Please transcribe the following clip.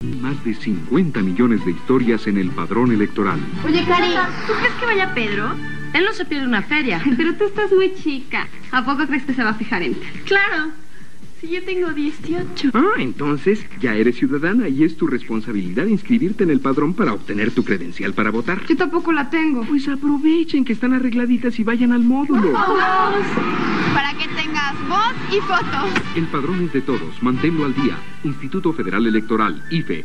Más de 50 millones de historias en el padrón electoral. Oye, Cari, ¿tú crees que vaya Pedro? Él no se pierde una feria. Pero tú estás muy chica. ¿A poco crees que se va a fijar en ti? Claro. Si yo tengo 18. Entonces ya eres ciudadana y es tu responsabilidad inscribirte en el padrón para obtener tu credencial para votar. Yo tampoco la tengo. Pues aprovechen que están arregladitas y vayan al módulo. Para que tengas voz y fotos. El padrón es de todos. Manténlo al día. Instituto Federal Electoral, IFE.